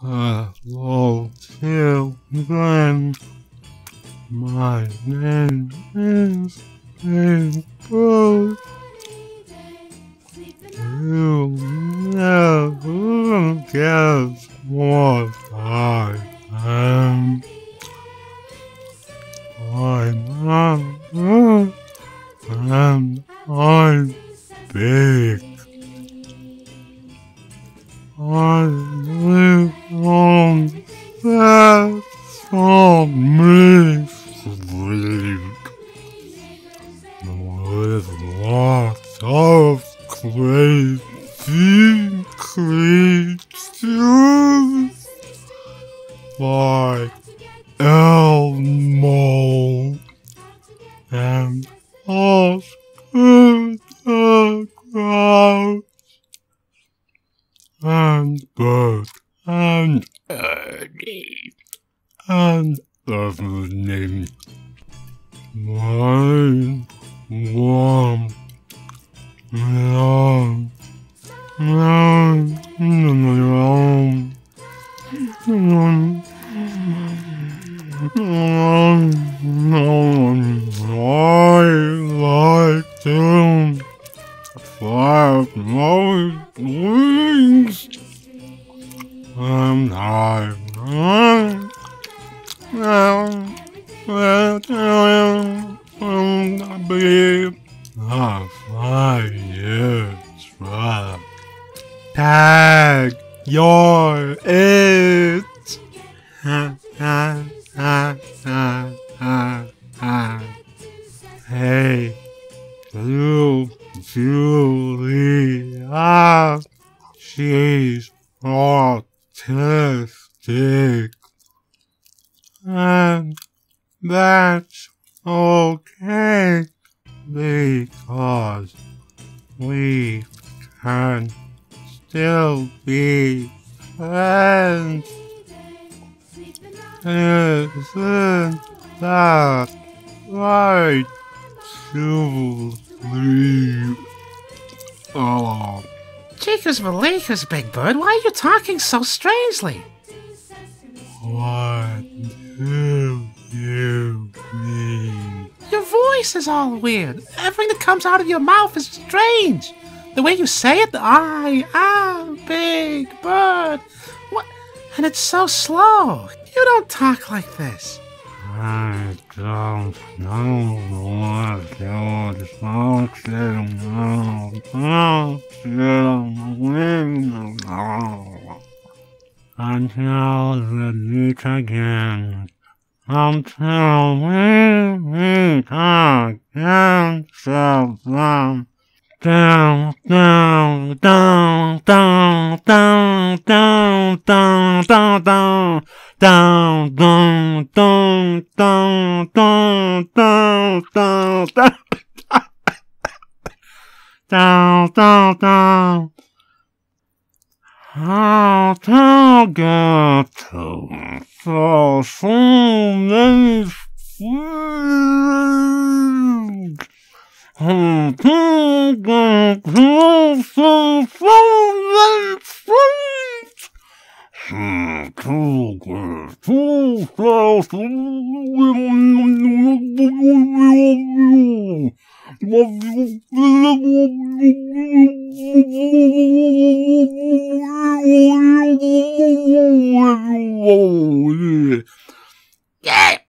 Hello, children. My name is Sponkel. You'll never guess what I am. And I'm big. I live on Sesame Street with lots of crazy creatures like Elmo and Oscar the Grouch and Bert and Ernie and everything. My warm love, I like to flap my wings and tag, you're it. Ha ha ha ha ha ha. Hey, you, Julia, she's autistic, and that's okay because we can still be friends. Isn't that right, Julie? Oh. Cheekers Maleekers, Big Bird, why are you talking so strangely? What do you mean? Your voice is all weird. Everything that comes out of your mouth is strange. The way you say it, I am Big Bird. What? And it's so slow. You don't talk like this. I don't know what you're talking about. Until we meet again. Until we meet again. So long. Down, down, down, down, down, down, down, down, down. Down, down, down, down, down, down, down, down, down, down, down. How to get to so many friends? How to get to so many friends? Yeah.